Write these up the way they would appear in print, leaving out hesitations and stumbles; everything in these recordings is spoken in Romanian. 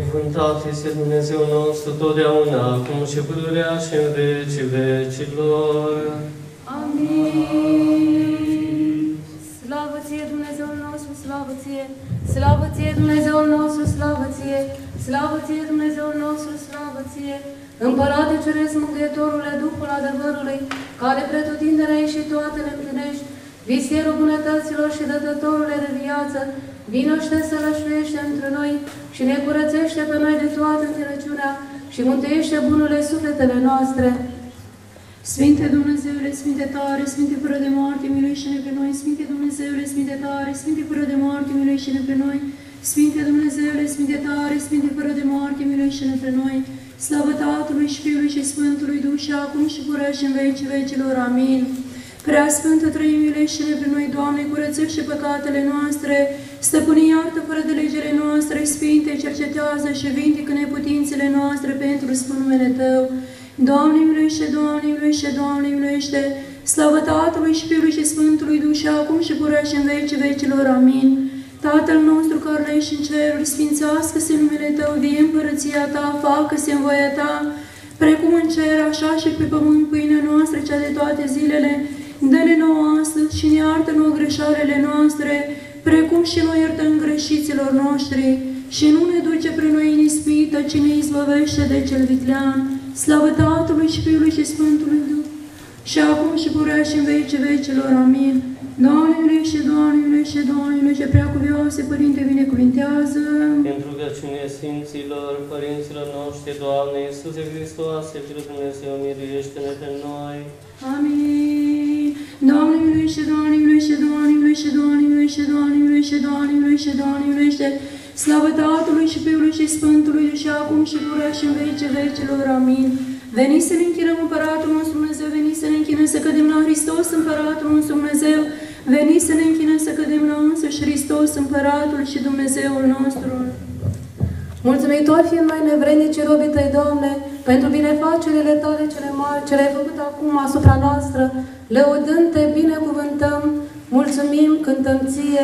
Binecuvântat este Dumnezeu nostru totdeauna, acum și pururea și în vecii vecilor. Amin. Slavă ție, Dumnezeul nostru, slavă ție! Slavă ție, Dumnezeul nostru, slavă ție! Slavă ție, Dumnezeul nostru, slavă ție! Împărate Ceresc, Mângâietorule, Duhul adevărului, care pretutindene și toate le împlinești, visierul bunătăților și dătătorule de viață, vinoște să lășluiește între noi și ne curățește pe noi de toată înțelepciunea și mântuiește bunurile sufletele noastre. Sfinte Dumnezeule, Sfinte tare, Sfinte fără de moarte, miluiește-ne pe noi. Sfinte Dumnezeule, Sfinte tare, Sfinte fără de moarte, miluiește-ne pe noi. Sfinte Dumnezeule, Sfinte tare, Sfinte fără de moarte, miluiește-ne pe noi. Slavă Tatălui și Fiului și Sfântului Duh și acum și purea și în vecii vecilor. Amin. Prea Sfântă Trăim, miluiește-ne pe noi, Doamne, curățește păcatele noastre, stăpâne, iartă fără de legile noastre, Sfinte, cercetează și vindecă neputințele noastre pentru spun numele Tău. Doamne, miluiește, Doamne, miluiește, Doamne, miluiește, slavă Tatălui și Fiului și Sfântului Duh și acum și purea și în vecii vecilor. Amin. Tatăl nostru care ești în ceruri, sfințească-se numele Tău, vie împărăția Ta, facă-se în voia Ta, precum în cer, așa și pe pământ. Pâinea noastră, cea de toate zilele, dă-ne nouă astăzi și ne iartă nouă greșalele noastre, precum și noi iertăm greșiților noștri, și nu ne duce pre noi în ispită, ci ne izbăvește de cel viclean. Slavă Tatălui și Fiului și Sfântului Duh, și acum și purea și în vecii vecilor. Amin. Doamne miluiește, Doamne miluiește, Doamne miluiește, Preacuvioase Părinte, binecuvintează. Pentru rugăciunea Sfinților, părinților noștri, Doamne Iisuse Hristoase, Fiul Dumnezeu, miluiește-ne pe noi. Amin. Doamne miluiește, Doamne miluiește, Doamne miluiește, Doamne miluiește, Doamne miluiește, Doamne miluiește, Doamne miluiește. Slavă Tatălui și Fiului și Sfântului și acum și purea și în vecii vecilor. Amin. Veniți să ne închinăm Împăratul nostru Dumnezeu, veniți să ne închinăm să cădem la Hristos Împăratul nostru Dumnezeu, veniți să ne închinăm să cădem la însuși Hristos Împăratul și Dumnezeul nostru. Mulțumitori fiind noi nevrednici robii Tăi, Doamne, pentru binefacerile Tale cele mari, ce le-ai făcut acum asupra noastră, lăudând-Te, binecuvântăm, mulțumim, cântăm Ție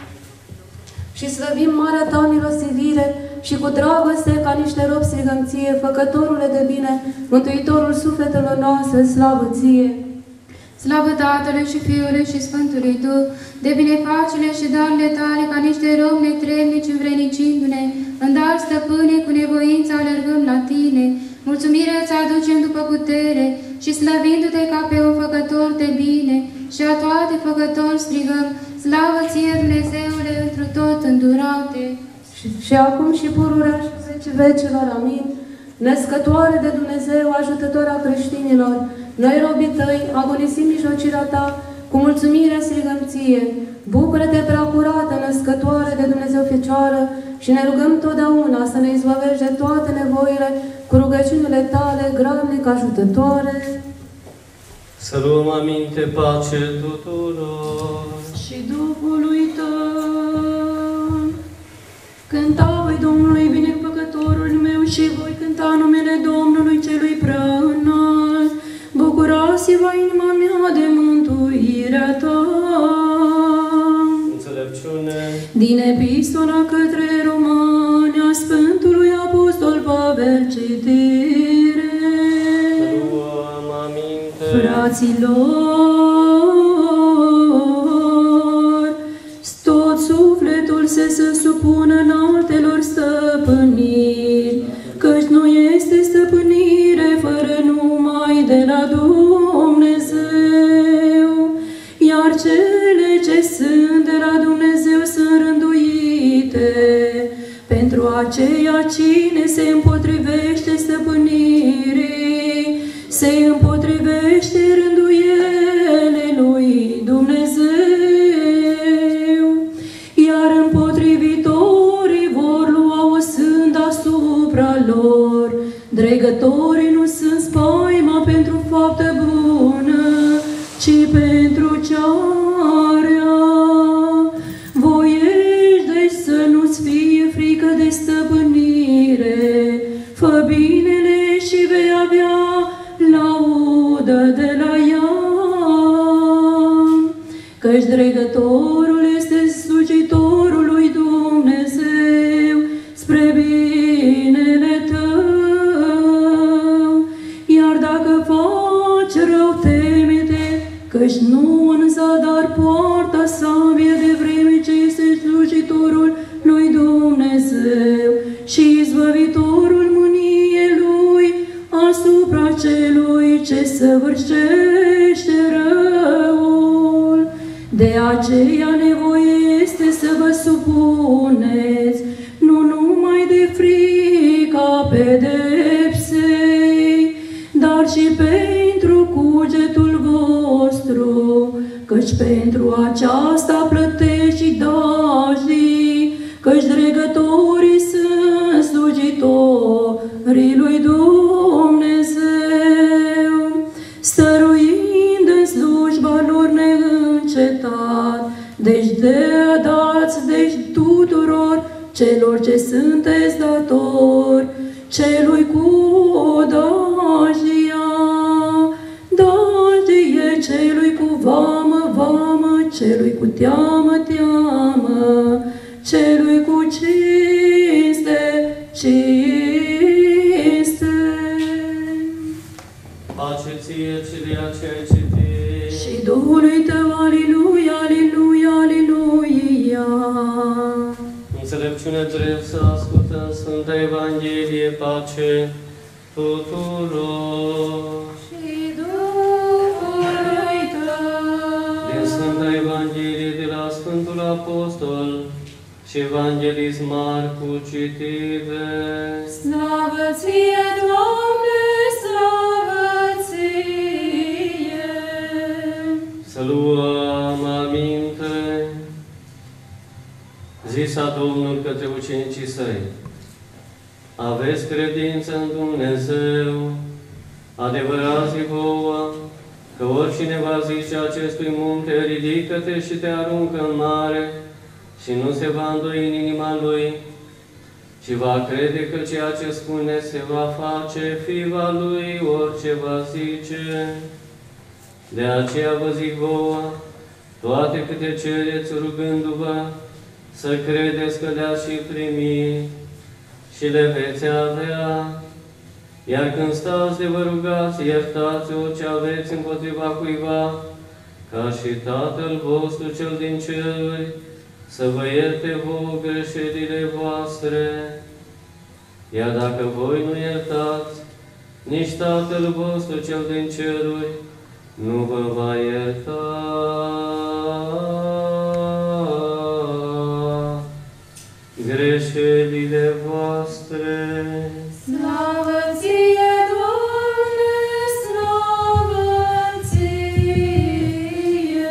și slăvim marea Ta milostivire și cu dragoste ca niște robi strigăm Ție, Făcătorule de bine, Mântuitorul sufletelor noastre, slavă Ție! Slavă Tatălui și Fiului și Sfântului Duh, de binefacele și darurile Tale, ca niște robi netrebnici învrenicindu-ne, în dar, Stăpâne, cu nevoință alergăm la Tine. Mulțumirea Îți aducem după putere și slăvindu-Te ca pe un făcător de bine și a toate făcători strigăm, slavă Ție, Dumnezeule, întru tot îndurau-Te. Și acum și pururea și vecii vecilor. Amin. Născătoare de Dumnezeu, ajutător a creștinilor, noi robii Tăi, agonisim mijlocirea Ta, cu mulțumire strigăm Ție. Bucură-te, preacurată, născătoare de Dumnezeu Fecioară, și ne rugăm totdeauna să ne izbăvești de toate nevoile cu rugăciunile Tale, grabnic ajutătoare. Să luăm aminte, pace tuturor. Și Duhului Tău. Cânta voi Domnului, binefăcătorul meu, și voi cânta numele Domnului celui prea înalt. Bucurați-vă inima mea de mântuirea Ta. Înțelepciune. Din Epistola către Romani a Sfântului Apostol Pavel, citire. Luăm aminte. Fraților, tot sufletul să supună în altelor stăpâniri, căci nu este stăpânire fără numai de la Dumnezeu, iar cele ce sunt de la Dumnezeu sunt rânduite pentru aceea cine se împotrivește stăpânirii, se împotrivește rânduielii lui Dumnezeu, iar împotrivitorii vor lua o sândă asupra lor. Dregătorii nu sunt spaima pentru faptă bună, ci pentru cea rea. Voiești deci să nu-ți fie frică de stăpânire, fă binele și vei avea laudă de la ea. Căci dregătorul este slujitorul lui Dumnezeu spre bine căci nu în zadar poarta sabie de vreme ce este slujitorul lui Dumnezeu și izbăvitorul mâniei lui asupra celui ce săvârșește răul. De aceea nevoie este să vă supuneți, nu numai de frica pedepsei, dar și pentru cugetul vostru, căci pentru aceasta plătești și dajdii, căci dregătorii sunt slujitorii lui Dumnezeu, stăruind în slujba lor neîncetat, deci dați tuturor celor ce sunteți datori, celui cu dajdia, dajdie, celui cu vamă, vamă, celui cu teamă, teamă, celui cu cinste, cinste. Pace ție, celia ce ai citit. Și Duhului tău, aliluia, aliluia, aliluia. Înțelepciune drept să ascultăm Sfânta Evanghelie, pace tuturor. Și Duhului tău. Din Sfânta Evanghelie de la Sfântul Apostol și Evanghelist Marcu citire. Slavă ție, Doamne, slavă ție. Să luăm aminte. Zisa Domnul către ucenicii săi: aveți credință în Dumnezeu, adevărat zic vouă, că oricine va zice acestui munte, ridică-te și te aruncă în mare, și nu se va îndoi în inima lui, ci va crede că ceea ce spune se va face, fiva lui orice va zice. De aceea vă zic vouă, toate câte cereți rugându-vă, să credeți că le-ați și primi și le veți avea. Iar când stați de vă rugați, iertați orice aveți împotriva cuiva, ca și Tatăl vostru cel din ceruri să vă ierte vouă greșelile voastre. Iar dacă voi nu iertați, nici Tatăl vostru cel din ceruri nu vă va ierta greșelile voastre. Slavă ție, Doamne, slavă ție.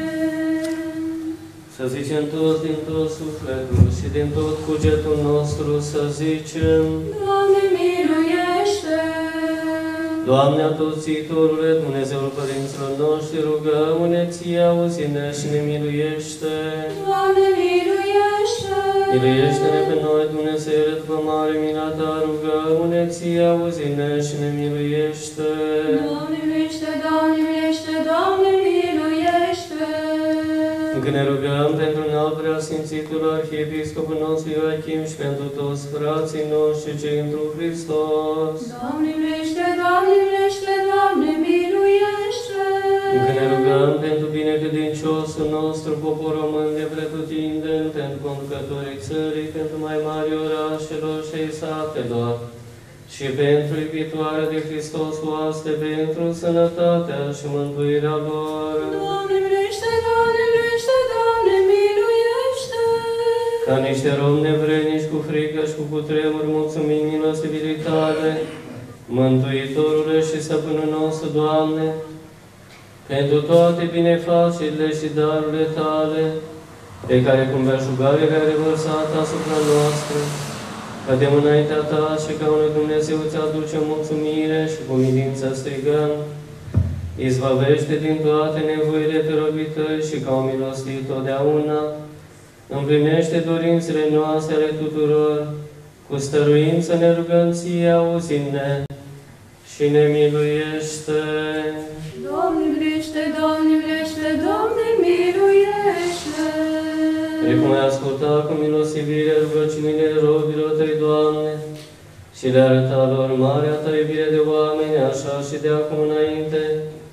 Să zicem toți din tot sufletul și din tot cugetul nostru, să zicem: Doamne, miluiește! Doamne, Atoțitorule, Dumnezeul Părinților noștri, rugăm-ne ție, auzi-ne și ne miluiește. Doamne, miluiește! Miluiește-ne pe noi, Dumnezeule, după mare mila ta, rugăm-ne ție, auzi-ne și ne miluiește. Doamne, miluiește! Doamne, miluiește! Doamne, miluiește! Încă ne rugăm pentru înalt preasfințitul Arhiepiscopul nostru Ioachim și pentru toți frații noștri cei într Hristos. Doamne, miluiește! Doamne, miluiește! Doamne, miluiește! Încă ne rugăm pentru binecredinciosul nostru popor român de pretutindeni, pentru conducătorii țării, pentru mai mari orașelor și ai satelor, și pentru iubitoarea de Hristos oaste, pentru sănătatea și mântuirea lor. Doamne, miluiește! Doamne, miluiește! Doamne, miluiește! Ca niște romi nevrednici, cu frică și cu cutremur, mulțumim milostivii tale, Mântuitorule și Stăpânul nostru, Doamne, pentru toate binefacerile și darurile tale, pe care cu belșugare le-ai revărsat asupra noastră, cădem înaintea ta și ca unui Dumnezeu îți aducem mulțumire și cu milință strigăm: izbăvește din toate nevoile pe robii tăi și ca un milostiv totdeauna, împlinește dorințele noastre ale tuturor, cu stăruință ne rugăm ție, auzi-ne și ne miluiește. Doamne, miluiește! Doamne, miluiește! Doamne, miluiește! Precum ai ascultat cu milostivire rugăciunile robilor tăi, Doamne, și le arăta lor marea ta iubire de oameni, așa și de acum înainte,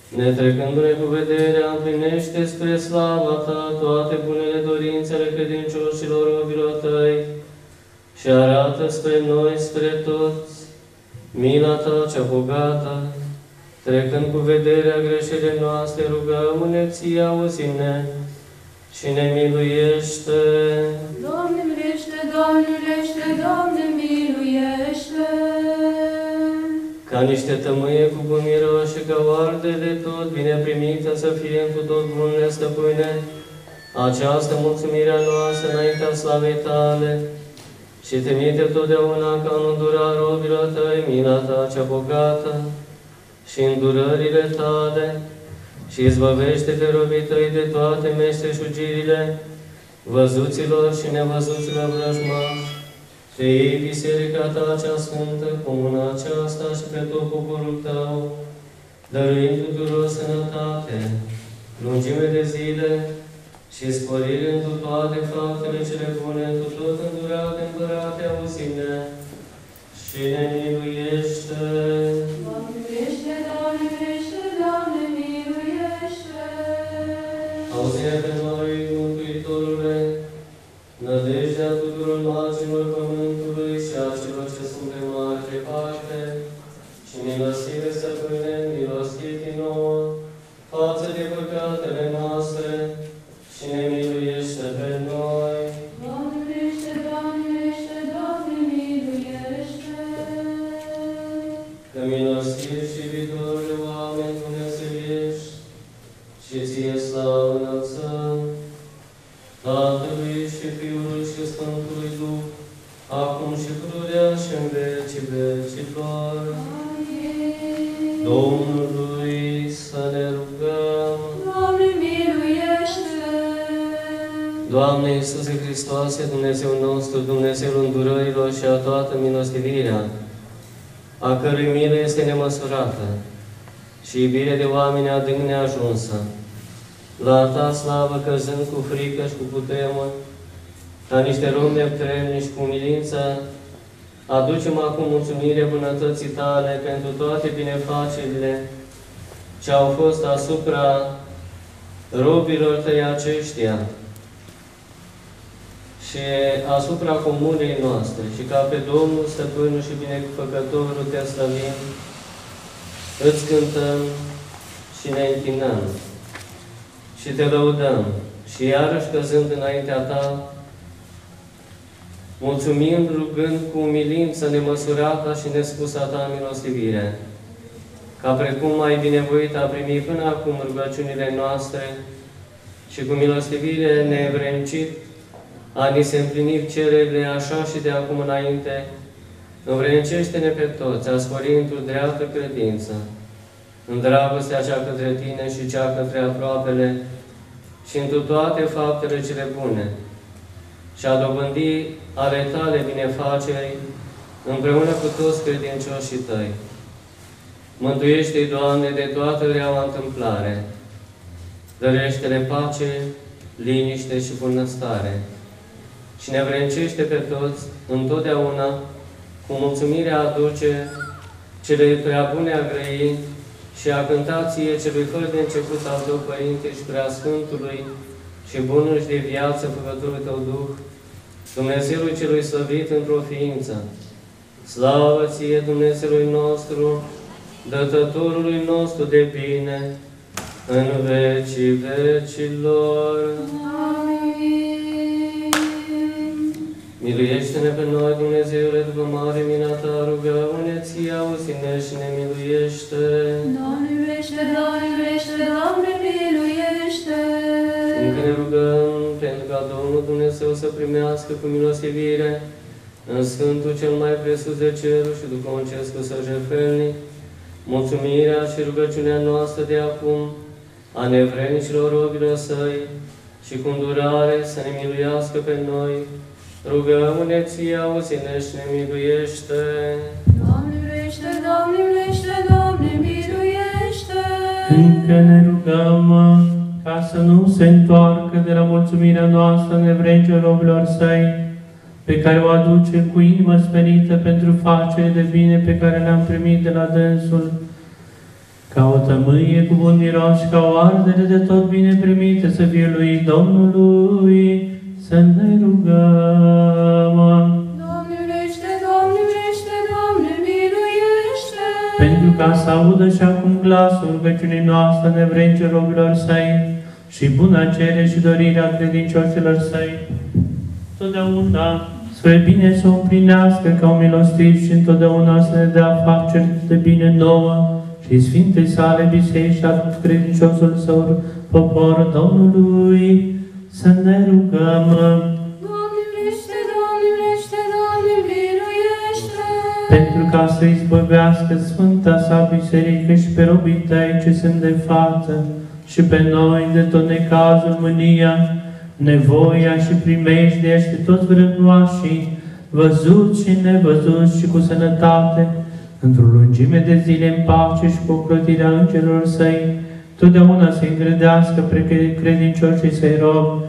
Netrecându-ne cu vederea, împlinește spre slava Ta toate bunele dorințele credincioșilor robilor Tăi și arată spre noi, spre toți, mila Ta cea bogată. Trecând cu vederea greșelile noastre, rugăm-ne Ție, auzi-ne și ne miluiește. Doamne miluiește, Doamne miluiește, Doamne miluiește! Ca niște tămâie cu bun miros și ca oarde de tot, bine primită să fie cu tot bunule, Stăpâne, această mulțumire a noastră înaintea slavei Tale și trimite totdeauna ca în îndura robilor Tăi mila Ta cea bogată și îndurările Tale și izbăvește pe robii Tăi de toate meșteșugirile văzuților și nevăzuților vrăjmași. Pe ei, Biserica Ta cea Sfântă, comuna aceasta și pe tot poporul Tău, dăruind tuturor sănătate, lungime de zile și sporire întru toate faptele cele bune, întru tot îndurate, Împărate, auzi-ne și ne miluiește. Doamne miluiește, Doamne miluiește, Doamne miluiește! Auzi-ne pe noi, Mântuitorule, nădejdea tuturor marginilor pământului și a celor ce sunt pe mare departe, și milostive, Stăpâne, milostivi nouă, față de păcatele noastre, și ne miluiește pe noi. Doamne miluiește, Doamne miluiește, Doamne miluiește! Că milostiv și iubitor de oameni dumnezeiești, și Ție slavă înălțăm, Tatălui și Fiului și Sfântului Duh, acum și pururea și în vecii vecilor. Amin. Domnului să ne rugăm. Doamne miluiește! Doamne Iisuse Hristoase, Dumnezeu nostru, Dumnezeul îndurărilor și a toată milostivirea, a cărui milă este nemăsurată și iubire de oameni adânc neajunsă, la Ta slavă căzând cu frică și cu cutremur, ca niște romi neptremni și cu umilință, aducem acum mulțumire bunătății Tale pentru toate binefacerile ce au fost asupra robilor Tăi aceștia și asupra comunei noastre, și ca pe Domnul, Stăpânul și Binefăcătorul Te slăvim, îți cântăm și ne închinăm și Te lăudăm și iarăși căzând înaintea Ta, mulțumind, rugând cu umilință nemăsurata și nespusă Ta milostivire, ca precum ai binevoit a primi până acum rugăciunile noastre și cu milostivire nevrencit a ni se împlini cererile așa și de acum înainte, învrednicește-ne pe toți, a spori într-o dreaptă credință, în dragostea cea către Tine și cea către aproapele și întru toate faptele cele bune, și a dobândi ale Tale binefaceri împreună cu toți credincioșii Tăi. Mântuiește-i, Doamne, de toată reaua întâmplare, dărește-le pace, liniște și bunăstare și ne vrencește pe toți întotdeauna cu mulțumirea aduce cele prea bune a grăi și a cânta Ție celui fără de început al Tău, Părinte, și prea Sfântului și bunul și de viață Făcătorul Tău Duh, Dumnezeului celui slăvit într-o ființă. Slavă Ție, Dumnezeului nostru, Dătătorului nostru de bine, în vecii vecilor. Amin. Miluiește-ne pe noi, Dumnezeule, după mare mina Ta, rugăm-ne Ție, auzi-ne și ne miluiește. Doamne miluiește, Doamne miluiește, Doamne miluiește! Încă ne rugăm pentru ca Domnul Dumnezeu să primească cu milostivire în Sfântul cel mai presus de ceruri și duhovnicescu săgefelnic, mulțumirea și rugăciunea noastră de acum a nevrednicilor robilor Săi și cu îndurare să ne miluiască pe noi. Rugăm-ne Ție, auzi-ne și ne miluiește. Doamne miluiește, Doamne miluiește, Doamne miluiește! Încă ne rugăm ca să nu se întoarcă de la mulțumirea noastră nevrednicilor robilor Săi, pe care o aduce cu inimă smerită pentru facere de bine pe care le-am primit de la Dânsul, ca o tămâie cu bun miros și ca o ardere de tot bine primită să fie lui Domnului, să ne rugăm. Doamne miluiește, Doamne miluiește, Doamne miluiește! Pentru ca să audă și acum glasul rugăciunii noastre nevrednice robilor Săi și bună cere și dorirea credincioșilor Săi, totdeauna spre bine să o împlinească ca un milostiv și întotdeauna să ne dea faceri de bine nouă și Sfintei Sale Biserici și a credinciosul Său popor Domnului, să ne rugăm. Doamne miluiește, Doamne miluiește, Doamne miluiește! Pentru ca să izbăvească Sfânta Sa Biserică și pe robii Tăi ce sunt de față și pe noi de tot necazul, mânia, nevoia și primejdea și toți vrăjmașii, văzuți și nevăzuți și cu sănătate, într-o lungime de zile în pace și cu ocrotirea îngerilor Săi, totdeauna să îngrădească pre credincioșii Săi robi,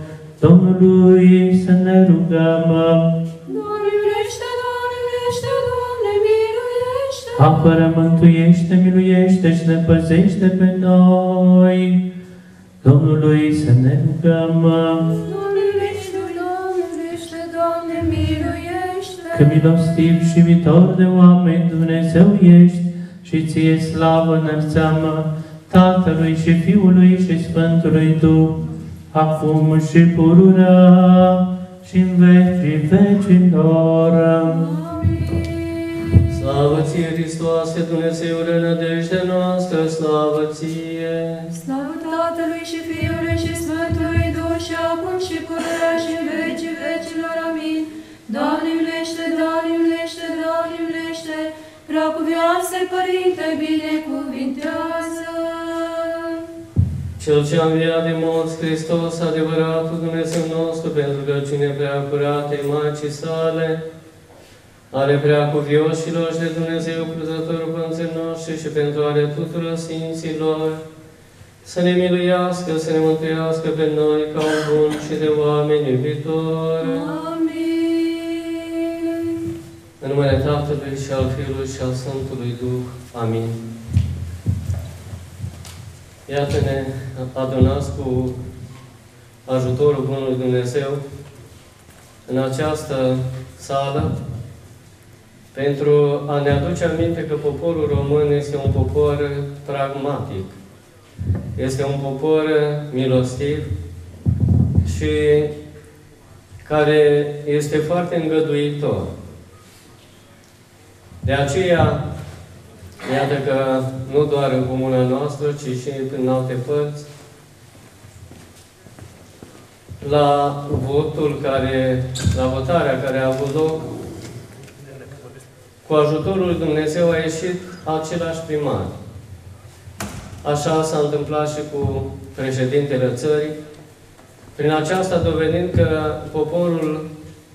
Domnului să ne rugăm. Doamne miluiește, Doamne miluiește, Doamne miluiește! Apără, mântuiește, miluiește și ne păzește pe noi, Domnului să ne rugăm. Doamne miluiește, Doamne miluiește, Doamne miluiește! Că milostiv și iubitor de oameni Dumnezeu ești și Ție slavă înălțăm Tatălui și Fiului și Sfântului Duh, acum și pururea și în vecii vecilor. Amin. Slavă Ție, Hristoase, Dumnezeule, nădejdea noastră, slavă Ție! Slavă Tatălui și Fiului și Sfântului Duh și acum și pururea și în vecii vecilor. Amin. Doamne miluiește, Doamne miluiește, Doamne miluiește! Preacuvioase Părinte, binecuvintează! Cel ce a înviat de morți, Hristos, adevăratul Dumnezeu nostru, pentru rugăciune preacuratei Maicii Sale, ale preacuvioșilor și de Dumnezeu cruzătorul părinților noștri și pentru ale tuturor Sfinților, să ne miluiască, să ne mântuiască pe noi ca un bun și de oameni iubitori. Amin. În numele Tatălui și al Fiului și al Sfântului Duh. Amin. Iată-ne adunați cu ajutorul Bunului Dumnezeu în această sală pentru a ne aduce aminte că poporul român este un popor pragmatic, este un popor milostiv și care este foarte îngăduitor. De aceea, iată că nu doar în comuna noastră, ci și în alte părți, la votarea care a avut loc, cu ajutorul lui Dumnezeu a ieșit același primar. Așa s-a întâmplat și cu președintele țării, prin aceasta dovedind că poporul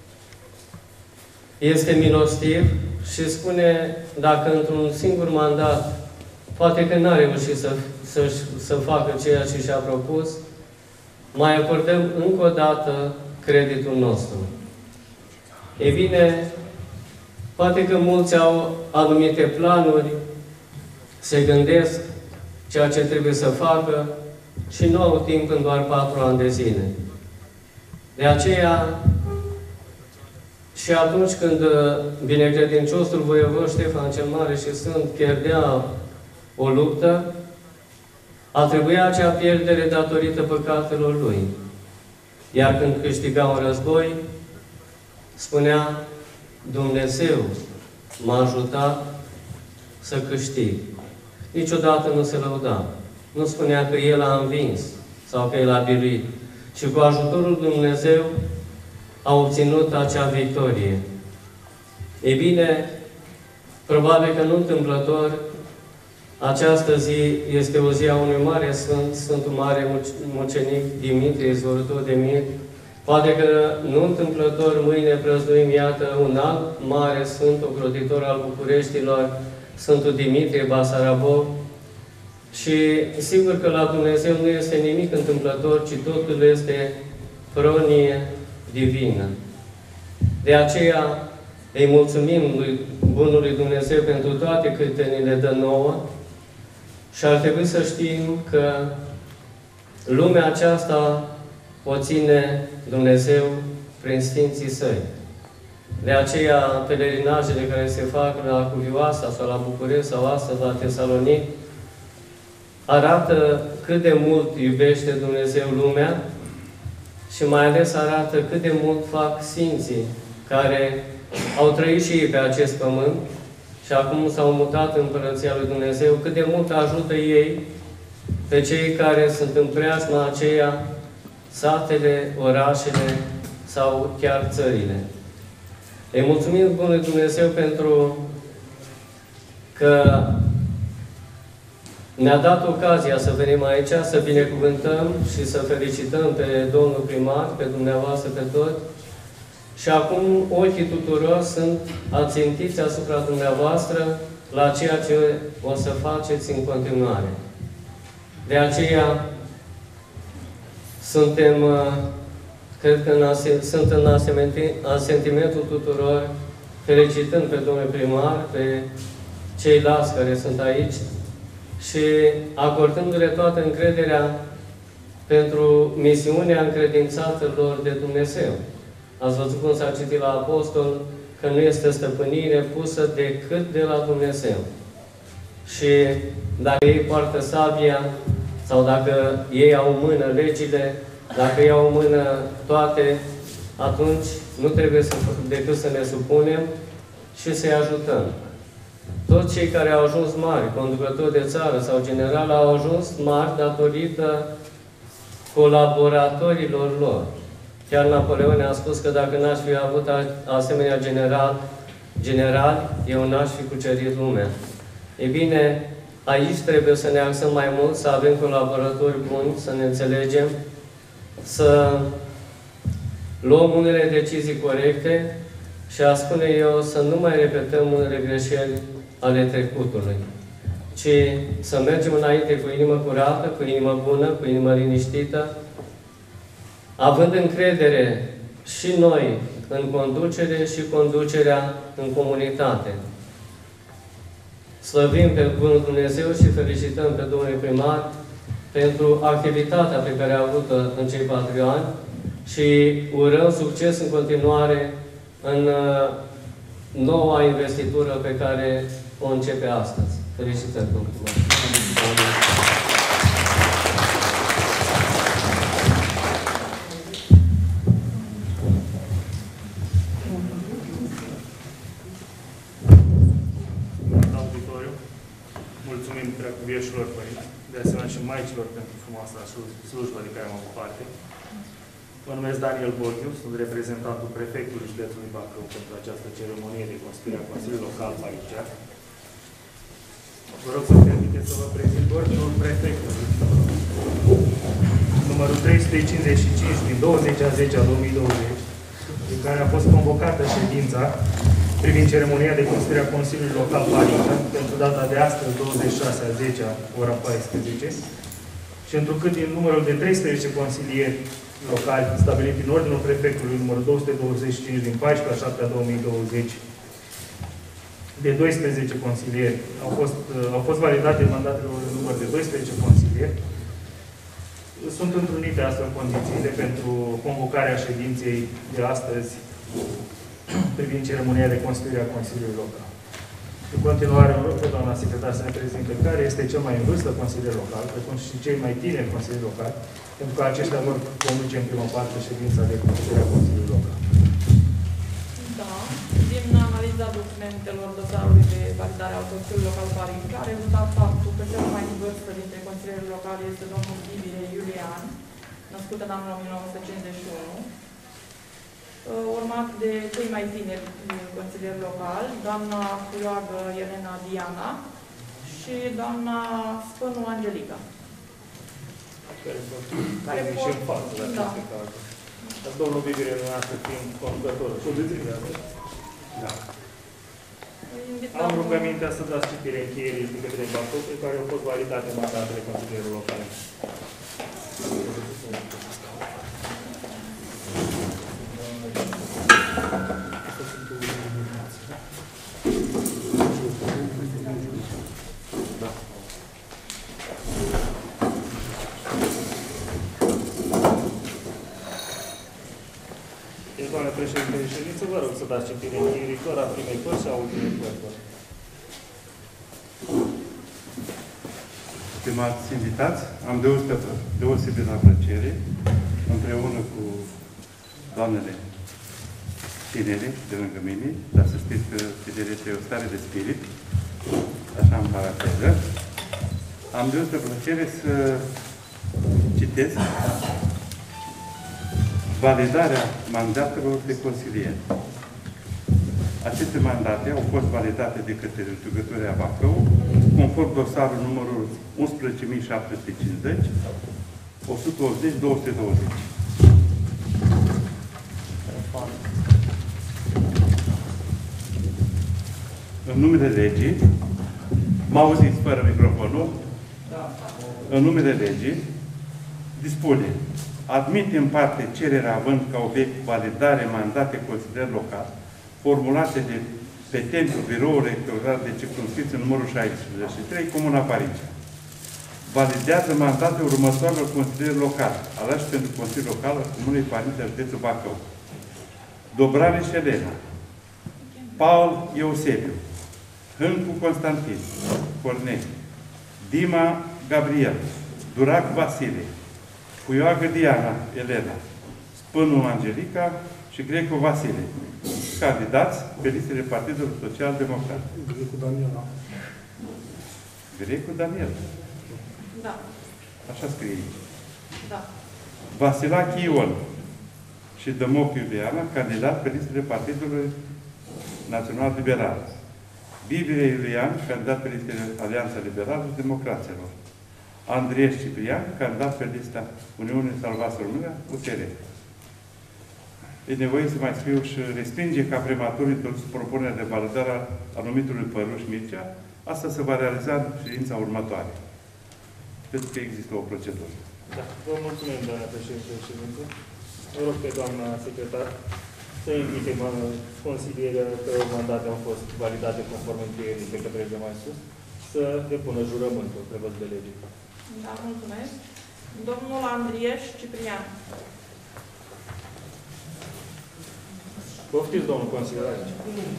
este milostiv și spune, dacă într-un singur mandat, poate că n-a reușit să facă ceea ce și-a propus, mai acordăm încă o dată creditul nostru. Ei bine, poate că mulți au anumite planuri, se gândesc ceea ce trebuie să facă și nu au timp în doar 4 ani de zile. De aceea, și atunci când binecredinciosul voievod Ștefan cel Mare și Sfânt pierdea o luptă, a trebuit acea pierdere datorită păcatelor lui. Iar când câștiga un război, spunea, Dumnezeu m-a ajutat să câștig. Niciodată nu se lăuda. Nu spunea că El a învins sau că El a biruit. Și cu ajutorul lui Dumnezeu a obținut acea victorie. Ei bine, probabil că nu întâmplător, această zi este o zi a unui mare Sfânt, Sfântul Mare Mucenic Dimitrie, izvorător de mir. Poate că nu întâmplător, mâine prăznuim, iată, un alt mare Sfânt, ocrotitor al Bucureștilor, Sfântul Dimitrie Basarabov. Și sigur că la Dumnezeu nu este nimic întâmplător, ci totul este pronie divină. De aceea îi mulțumim lui Bunului Dumnezeu pentru toate câte ni le dă nouă Și ar trebui să știm că lumea aceasta o ține Dumnezeu prin Sfinții Săi. De aceea, pelerinajele care se fac la Cuvioasa sau la București sau astăzi la Tesalonic arată cât de mult iubește Dumnezeu lumea și mai ales arată cât de mult fac Sfinții care au trăit și ei pe acest pământ și acum s-au mutat în Împărăția lui Dumnezeu, cât de mult ajută ei pe cei care sunt în preajma aceea, satele, orașele sau chiar țările. Îi mulțumim Bunului Dumnezeu pentru că ne-a dat ocazia să venim aici, să binecuvântăm și să felicităm pe domnul primar, pe dumneavoastră, pe toți. Și acum ochii tuturor sunt ațintiți asupra dumneavoastră la ceea ce o să faceți în continuare. De aceea cred că sunt în asentimentul tuturor, felicitând pe domnul primar, pe ceilalți care sunt aici și acordându-le toată încrederea pentru misiunea încredințată lor de Dumnezeu. Ați văzut cum s-a citit la Apostol, că nu este stăpânire pusă decât de la Dumnezeu. Și dacă ei poartă sabia, sau dacă ei au în mână legile, dacă ei au în mână toate, atunci nu trebuie decât să ne supunem și să-i ajutăm. Toți cei care au ajuns mari, conducători de țară sau general, au ajuns mari datorită colaboratorilor lor. Chiar Napoleon a spus că dacă n-aș fi avut asemenea generali, eu n-aș fi cucerit lumea. Ei bine, aici trebuie să ne axăm mai mult, să avem colaboratori buni, să ne înțelegem, să luăm unele decizii corecte și a spune eu să nu mai repetăm unele greșeli ale trecutului, ci să mergem înainte cu inimă curată, cu inimă bună, cu inimă liniștită, având încredere și noi în conducere și conducerea în comunitate. Slăvim pe Bunul Dumnezeu și felicităm pe domnul primar pentru activitatea pe care a avut-o în cei 4 ani și urăm succes în continuare în noua investitură pe care o începe astăzi. Felicitări, domnul primar! Mulțumim preacuvieșilor părinți, de asemenea și maicilor pentru frumoasa slujbă de care am avut parte. Mă numesc Daniel Borghiu, sunt reprezentantul prefectului județului Bacău pentru această ceremonie de constituire a Consiliului Local aici. Vă rog să-mi permiteți să vă prezint ordinul prefectului, numărul 355 din 20/10/2020, în care a fost convocată ședința privind ceremonia de constituire a Consiliului Local Parinca, pentru data de astăzi, 26/10, ora 14, și întrucât din numărul de 13 consilieri locali stabilit în ordinul prefectului numărul 225 din 14/7/2020, de 12 consilieri au fost validate mandatele în număr de 12 consilieri, sunt întrunite astfel condițiile pentru convocarea ședinței de astăzi privind ceremonia de constituire a Consiliului Local. În continuare, o rog pe doamna secretar să ne prezinte care este cel mai în vârstă consilier local, precum și cei mai tineri consilieri locali, pentru că aceștia vor conduce în prima parte ședința de constituire a Consiliului Local. Da. Din analiza documentelor dosarului de validare al Consiliului Local Parinca, a rezultat faptul că cel mai în vârstă dintre consilierii locali este domnul Ghibire Iulian, născut în anul 1951, urmat de cei mai tineri consilieri locali, doamna Cuioagă Elena Diana și doamna Spănu Angelica. Care pot și în față de aceste cazuri. Dar domnul Bibire nu să fiind conducătorul. Da. Am rugămintea să dați citire încheierii de către Bacău, pe care au fost validate mandatele consilierilor locale. doamne președinte de ședință, vă rog să dați citire încheierii a primei părți și a ultimei părți. Stimați invitați, am deosebită plăcere, împreună cu doamnele tinere de lângă mine, dar să știți că tineretul e o stare de spirit, așa îmi caracteriză. Am deosebită plăcere să citesc validarea mandatelor de consilieri. Aceste mandate au fost validate de către Rugătoarea Bacău, conform dosarul numărul 11.750, 180-220. În numele legii, m-auziți fără microfonul? Da. În numele legii, dispune: admite în parte cererea având ca obiect validare mandate consilier local, formulate de petentul Biroul Electoral de Circumscripție numărul 63, Comuna Parincea. Validează mandatul următoarelor consilieri locali, aleși pentru Consiliul Local al Comunei Parincea, județul Bacău: Dobraniș Elena, Paul Eusebiu, Hâncu Constantin, Cornel, Dima Gabriel, Durac Vasile, Puioagă Diana Elena, Spânu Angelica și Greco Vasile, candidați pe listele Partidului Social-Democrat. Greco Daniela. Greco Daniela. Da. Așa scrie aici. Da. Vasilache Ion și Dămoc Iuliana, candidat pe listele Partidului Național Liberal. Bibire Iulian, candidat pe listele Alianța Liberală și Democraților. Andrieș Ciprian, candidat pe lista Uniunii Salvați România, USR. E nevoie să mai scriu și respinge ca prematur introdus propunerea de validare a anumitului Păruș Mircea. Asta se va realiza în ședința următoare. Pentru că există o procedură. Da. Vă mulțumim, doamna președinte de ședință. Vă rog pe doamna secretar să invite consilierea că mandate au fost validate conform încheierii pe către de mai sus, să depună jurământul prevăzut de lege. Da, mulțumesc. Domnul Andrieș Ciprian. Poftiți, domnul consilier, aici.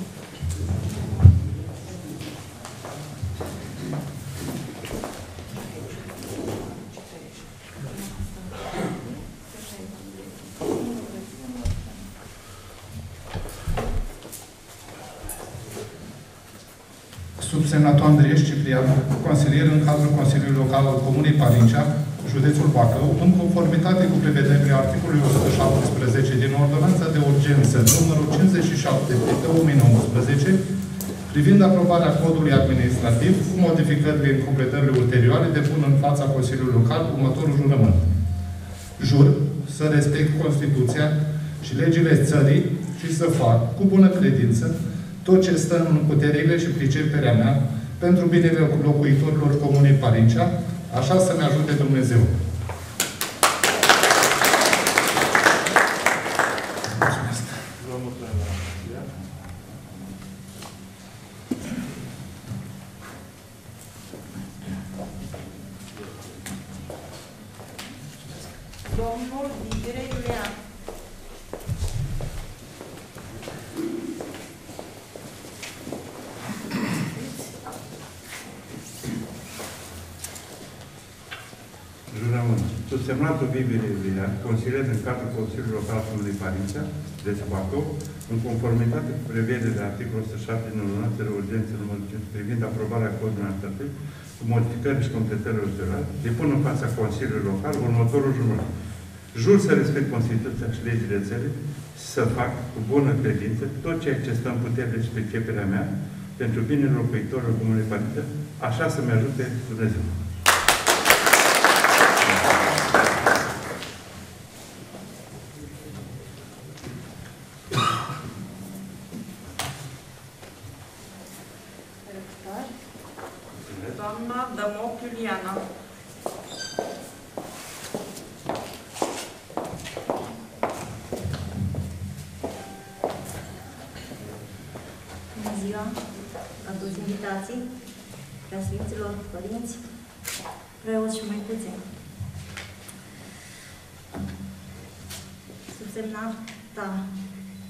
Subsemnatul Andrieș Ciprian, consilier în cadrul Consiliului Local al Comunei Parincea, județul Bacău, în conformitate cu prevederile articolului 117 din Ordonanța de Urgență numărul 57 pe 2019, privind aprobarea codului administrativ, cu modificările în completările ulterioare, depun în fața Consiliului Local următorul jurământ. Jur să respect Constituția și legile țării și să fac, cu bună credință, tot ce stă în puterile și priceperea mea pentru binele locuitorilor Comunei Parincea, așa să-mi ajute Dumnezeu. Mulțumesc. Vă mulțumim, doamna. Domnul Bibire Iulian. Jurământ. Subsemnatul Bibire Iulian, consilier în cadrul Consiliului Local al Comunei Parincea, de Bacău, în conformitate cu prevederile articolul 107 din Ordonanța de Urgență numărul 5 privind aprobarea codului administrativ cu modificări și completări ulterioare, depun în fața Consiliului Local următorul jurământ. Jur să respect Constituția și legile țării, să fac cu bună credință tot ceea ce stă în putere și priceperea mea pentru binele locuitorilor Comunei Parincea, așa să-mi ajute Dumnezeu. Doamna Dămoc Iuliana. Bună ziua la toți invitații, preasfinților, părinți, preoți și măicuțe. Subsemnata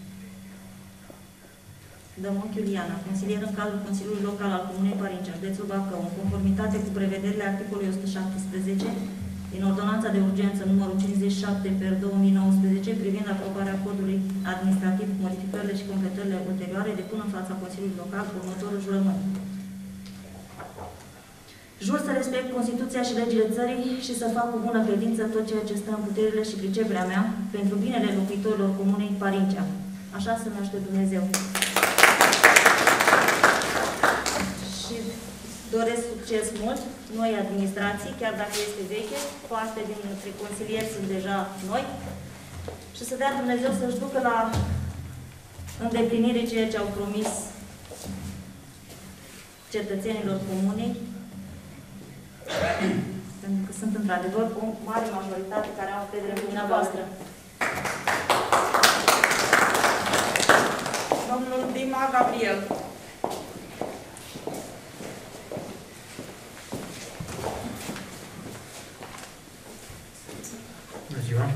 Dămoc Iuliana, consilier în cadrul Consiliului Local al Comunei Parincea, județul Bacău, în conformitate cu prevederile articolului 117 din Ordonanța de Urgență numărul 57/2019 privind aprobarea codului administrativ cu modificările și completările ulterioare, depun în fața Consiliului Local următorul jurământ. Jur să respect Constituția și legile țării și să fac cu bună credință tot ceea ce stă în puterile și priceperea mea pentru binele locuitorilor Comunei Parincea. Așa să-mi ajute Dumnezeu. Și doresc succes mult noi administrații, chiar dacă este veche, parte dintre consilieri sunt deja noi, și să dea Dumnezeu să-și ducă la îndeplinire ceea ce au promis cetățenilor comunei, pentru că sunt într-adevăr o mare majoritate care au încredere în dumneavoastră. Domnul Dima Gabriel. Bună ziua!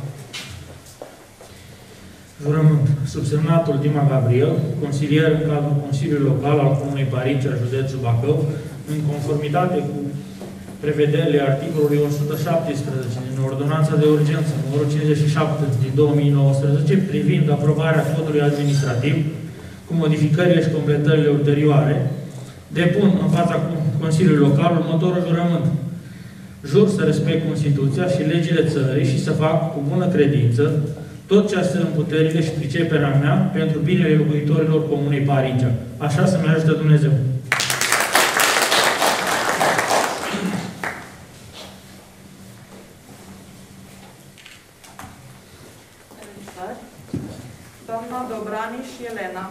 Jurământ. Subsemnatul Dima Gabriel, consilier în cadrul Consiliului Local al Comunei Parincea, județul Bacău, în conformitate cu prevederile articolului 117 din Ordonanța de Urgență numărul 57 din 2019 privind aprobarea codului administrativ cu modificările și completările ulterioare, depun în fața Consiliului Local următorul jurământ. Jur să respect Constituția și legile țării și să fac cu bună credință tot ce stă în puterile și priceperea mea pentru binele locuitorilor Comunei Parincea. Așa să-mi ajute Dumnezeu. Doamna Dobraniș Elena.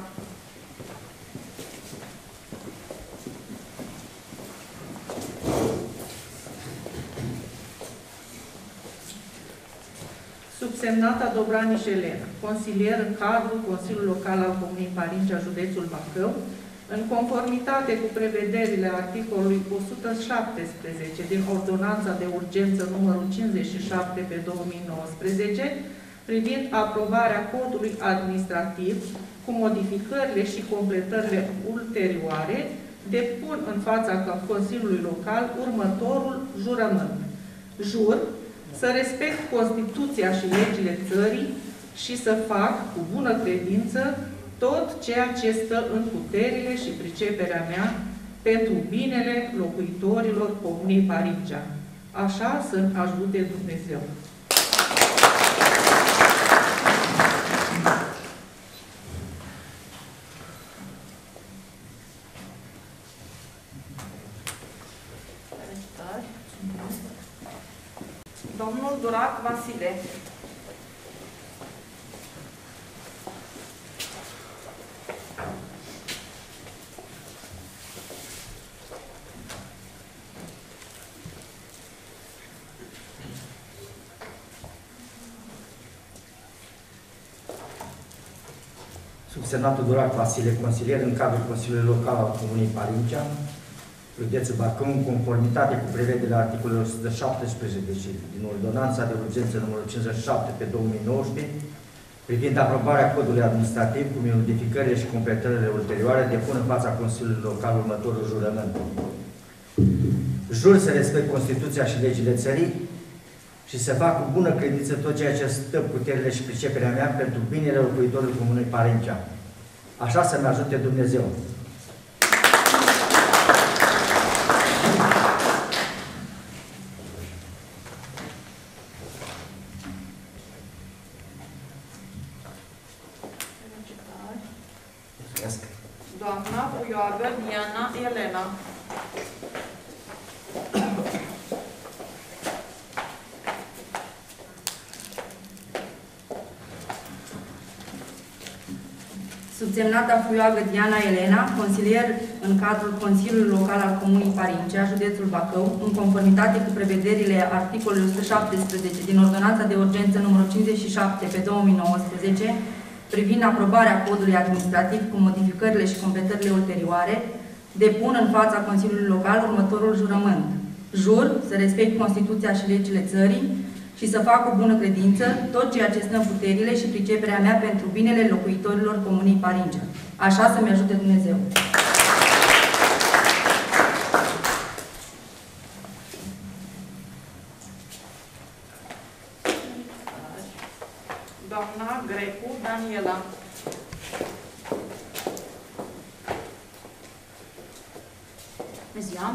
Subsemnata Dobraniș Elena, consilier în cadrul Consiliului Local al Comunei Parincea, județul Bacău, în conformitate cu prevederile articolului 117 din Ordonanța de Urgență numărul 57/2019, privind aprobarea codului administrativ cu modificările și completările ulterioare, depun în fața Consiliului Local următorul jurământ. Jur să respect Constituția și legile țării și să fac cu bună credință tot ceea ce stă în puterile și priceperea mea pentru binele locuitorilor Comunei Parincea. Așa să-mi ajute Dumnezeu. Domnul Durac Vasile. Subsemnatul Durac Vasile, consilier în cadrul Consiliului Local al Comunei Parincea, județul Bacău, în conformitate cu prevederile articolului 117 din Ordonanța de Urgență numărul 57/2019, privind aprobarea codului administrativ cu modificările și completările ulterioare, depun în fața Consiliului Local următorul jurământ. Jur să respect Constituția și legile țării și să fac cu bună credință tot ceea ce stă puterile și priceperea mea pentru binele locuitorilor Comunei Parincea. Așa să-mi ajute Dumnezeu. Doamna Puioagă Diana Elena. Subsemnata Puioagă Diana Elena, consilier în cadrul Consiliului Local al Comunei Parincea, județul Bacău, în conformitate cu prevederile articolului 117 din Ordonanța de Urgență numărul 57/2019, privind aprobarea codului administrativ cu modificările și completările ulterioare, depun în fața Consiliului Local următorul jurământ. Jur să respect Constituția și legile țării și să fac cu bună credință tot ceea ce stă în puterile și priceperea mea pentru binele locuitorilor Comunei Parincea. Așa să-mi ajute Dumnezeu. Doamna Grecu Daniela. Bună ziua!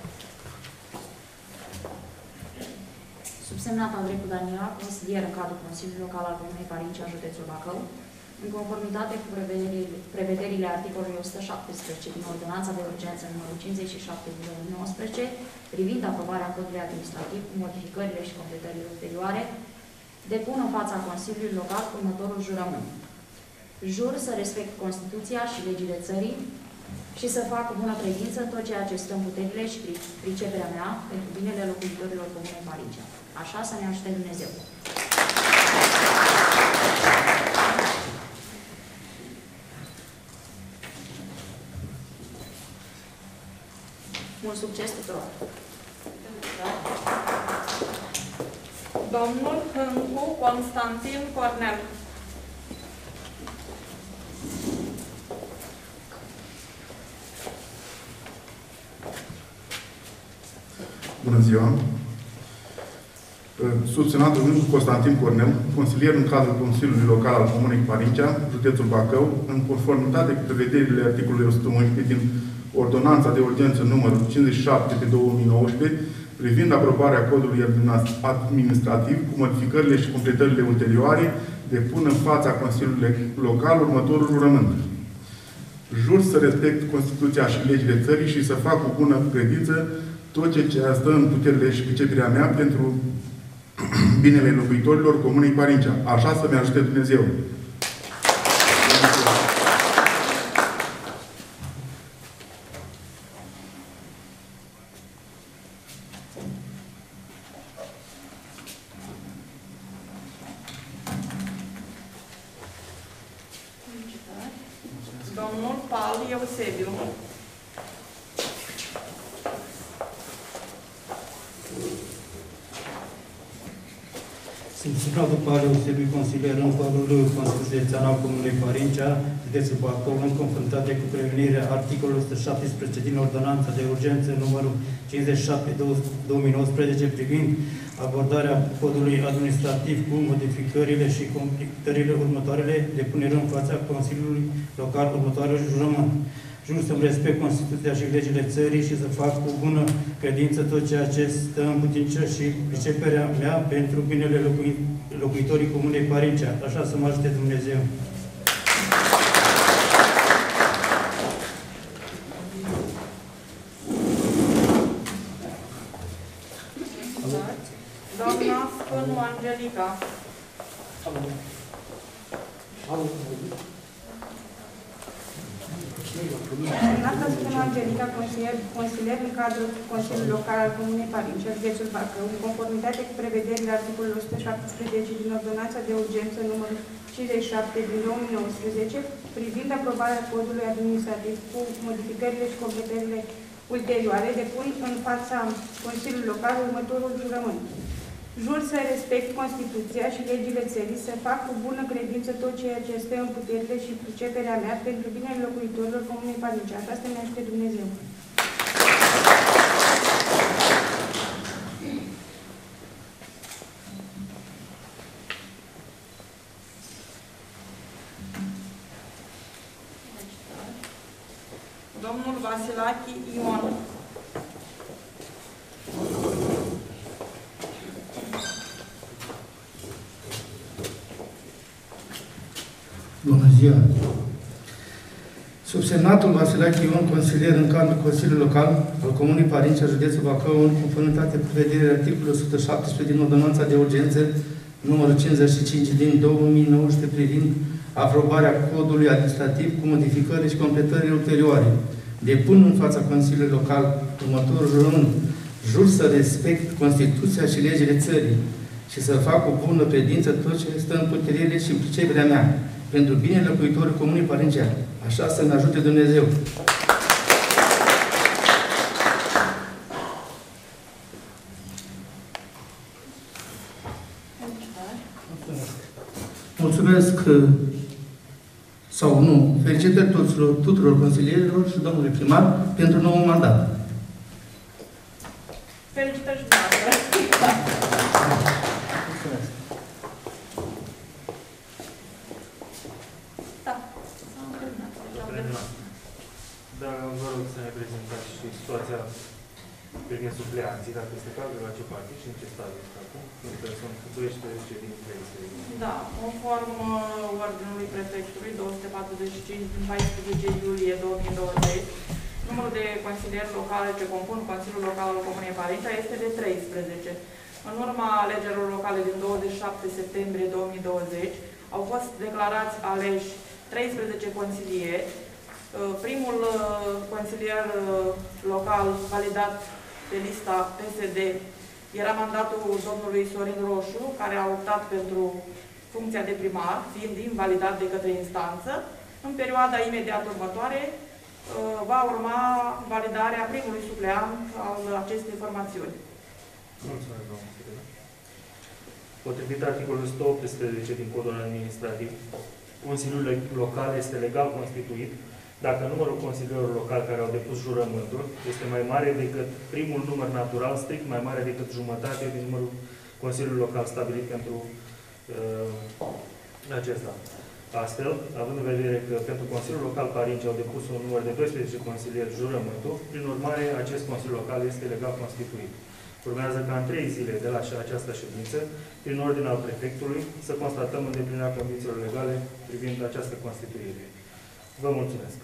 Subsemnata Grecu Daniela, consilier în cadrul Consiliului Local al Comunei Parincea, județul Bacău, în conformitate cu prevederile articolului 117 din Ordonanța de Urgență numărul 57 din 2019, privind aprobarea codului administrativ cu modificările și completările ulterioare, depun în fața Consiliului Local următorul jurământ. Jur să respect Constituția și legile țării și să fac cu bună credință tot ceea ce stă în puterile și priceperea mea pentru binele locuitorilor Comunei Parincea. Așa să ne ajute Dumnezeu. Mult succes tuturor! Domnul Hâncu Constantin Cornel. Bună ziua! Subsemnatul Hâncu Constantin Cornel, consilier în cadrul Consiliului Local al Comunei Parincea, județul Bacău, în conformitate cu prevederile articolului 111 din Ordonanța de Urgență numărul 57 pe 2019, privind aprobarea codului administrativ cu modificările și completările ulterioare, depun în fața Consiliului Local următorul jurământ. Jur să respect Constituția și legile țării și să fac cu bună credință tot ce stă în puterile și priceperea mea pentru binele locuitorilor Comunei Parincea. Așa să-mi ajute Dumnezeu. Domnul Paul Eusebiu. Subsemnatul Paul Eusebiu, consilier în cadrul Consiliului Județean al Comunei Parincea, județul Bacău, în conformitate cu prevenirea articolului 117 din Ordonanța de Urgență numărul 57/2019 privind abordarea codului administrativ cu modificările și completările următoarele, depunerea în fața Consiliului Local următoarele jurământ. Jur să-mi respect Constituția și legile țării și să fac cu bună credință tot ceea ce stă în putință și priceperea mea pentru binele locuitorii Comunei Parincea. Așa să mă ajute Dumnezeu. Doamna Spânu Angelica. Semnată Spânu Angelica, consilier în cadrul Consiliului Local al Comunei Parincea, județul Bacău, în conformitate cu prevederile articolului 117 din Ordonanța de Urgență numărul 57 din 2019, privind aprobarea codului administrativ cu modificările și completările ulterioare, depun în fața Consiliului Local următorul jurământ. Jur să respect Constituția și legile țării, să fac cu bună credință tot ceea ce stă în puterile și priceperea mea pentru binele locuitorilor Comunei Parincea. Așa să ne ajute Dumnezeu. Domnul Vasilachi Ion. Bună ziua! Subsemnatul Vasilachi Ion, consilier în cadrul Consiliului Local al Comunei Parincea, județul Bacău, în conformitate cu prevederile articolului 117 din Ordonanța de Urgență numărul 55 din 2019 privind aprobarea codului administrativ cu modificări și completări ulterioare. Depun în fața Consiliului Local următorul jurământ. Jur să respect Constituția și legile țării și să fac cu bună credință tot ce stă în puterile și în priceperea mea pentru binele locuitorii Comunei Parincea. Așa să ne ajute Dumnezeu. mulțumesc sau nu, felicitări tuturor consilierilor și domnului primar pentru noul mandat. Felicitări și dumneavoastră. Mulțumesc. Da. Da, vă rog să ne prezentați și situația privind supleanții, dacă este cazul, la ce parte și în ce stadiu este acum, pentru că sunt 12 din 13. Da, conform ordinului prefectului 245 din 14 iulie 2020, numărul de consilieri locale ce compun Consiliul Local al Comunei Parincea este de 13. În urma alegerilor locale din 27 septembrie 2020, au fost declarați aleși 13 consilieri. Primul consilier local validat pe lista PSD era mandatul domnului Sorin Roșu, care a optat pentru funcția de primar, fiind invalidat de către instanță. În perioada imediat următoare va urma validarea primului supleant al acestei formațiuni. Mulțumesc, doamnă secretar. Potrivit articolului 118 din Codul Administrativ, Consiliul Local este legal constituit dacă numărul consilierilor locali care au depus jurământul este mai mare decât primul număr natural, strict mai mare decât jumătate din numărul Consiliului Local stabilit pentru acesta. Astfel, având în vedere că pentru Consiliul Local Parincea au depus un număr de 12 consilieri jurământul, prin urmare, acest Consiliu Local este legal constituit. Urmează ca în 3 zile de la această ședință, prin ordin al prefectului, să constatăm îndeplinirea condițiilor legale privind această constituire. Vă mulțumesc!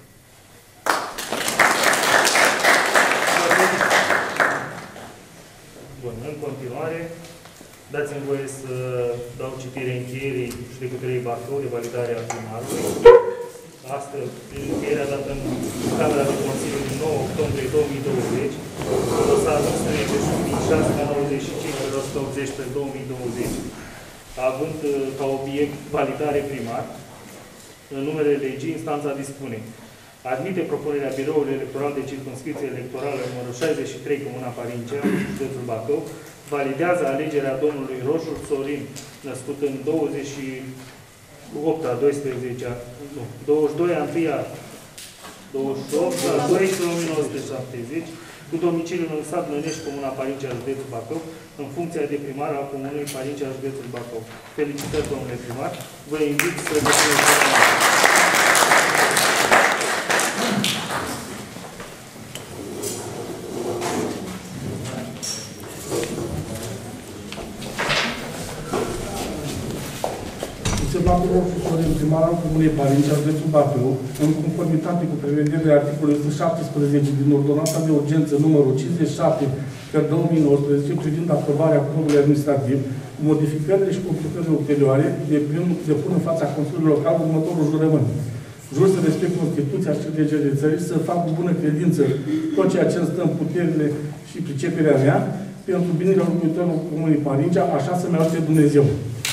Bun, în continuare, dați-mi voie să dau citire încheierii judecătoriei Bacău de validare a primarului. Astfel, prin încheierea dată în Camera de Consiliu din 9 octombrie 2020, dosarul din 695 pe 2020, având ca obiect validare primar, în numele legii, instanța dispune: admite propunerea Biroului Electoral de Circumscripție Electorală numărul 63, Comuna Parincea, județul Bacău, validează alegerea domnului Roșu Sorin, născut în 22 a 12 1970, cu domiciliul în sat Nănești, Comuna Parincea, județul Bacău, în funcția de primar al Comunei Parincea, județul Bacău. Felicitări, domnule primar. Vă invit să depuneți. Semnatul Roșu Sorin, primar al Comunei Parincea, județul Bacău, în conformitate cu prevederile articolului 117 din Ordonanța de Urgență numărul 57 pe 2019 privind aprobarea codului administrativ, cu modificările și completările ulterioare, depun în fața Consiliului Local următorul jurământ. Jur să respect Constituția și legile țării, să fac cu bună credință tot ceea ce îmi stă în puterile și priceperea mea, pentru binele locuitorilor Comunei Parincea, așa să-mi ajute Dumnezeu.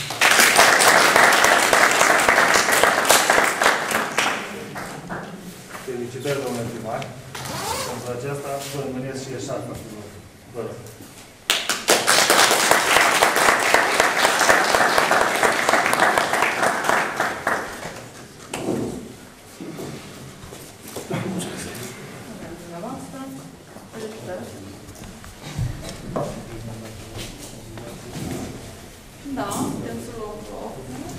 Felicitări, domnule primar. Pentru aceasta, vă rămâneți și eșarfa. Vă rog. Da, dânsul loc.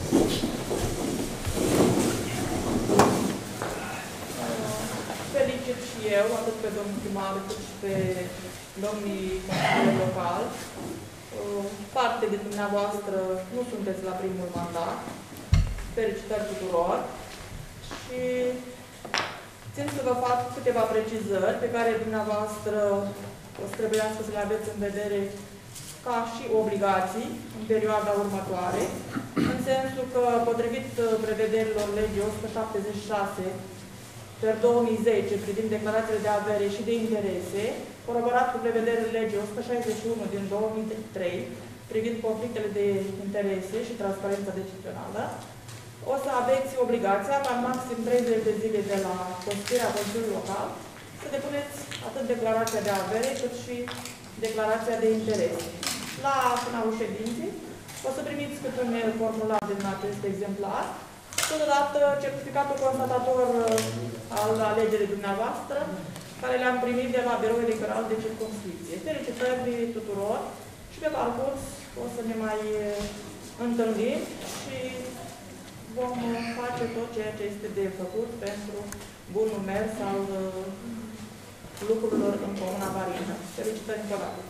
Felicit și eu, atât pe domnul primar, cât și pe domnii consilieri locali. Parte din dumneavoastră nu sunteți la primul mandat. Felicitări tuturor. Și țin să vă fac câteva precizări pe care dumneavoastră o să trebuiască să le aveți în vedere ca și obligații în perioada următoare, în sensul că, potrivit prevederilor legii 176 per 2010 privind declarațiile de avere și de interese, coroborat cu prevederile legii 161 din 2003 privind conflictele de interese și transparența decizională, o să aveți obligația ca în maxim 30 de zile de la constituirea Consiliului Local să depuneți atât declarația de avere cât și declarația de interese. La finalul ședinței O să primiți câte un formular din acest exemplar. Totodată, certificatul constatator al alegerii dumneavoastră, care le-am primit de la Biroul Electoral de Circumscripție. Felicitări tuturor și pe parcurs o să ne mai întâlnim și vom face tot ceea ce este de făcut pentru bunul mers al lucrurilor în Comuna Parința. Felicitări încă o dată!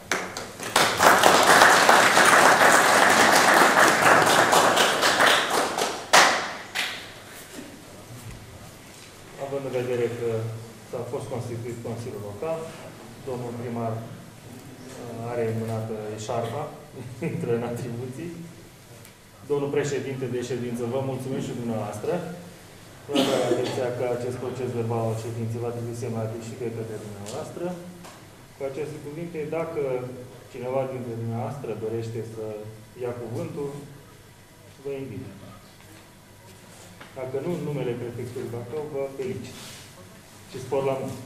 Având în vedere că s-a fost constituit Consiliul Local, domnul primar are mânată eșarfa, intră în atribuții. Domnul președinte de ședință, vă mulțumim și dumneavoastră. Vă avea atenția că acest proces verbal al ședinței va trebui semnat și de către dumneavoastră. Cu aceste cuvinte, dacă cineva dintre dumneavoastră dorește să ia cuvântul, vă invit. Dacă nu, în numele Prefecturii Bacău, vă felicit. Și spor la muncă.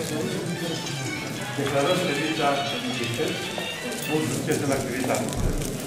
Declarăm ședința închisă. Mult succes în activitate.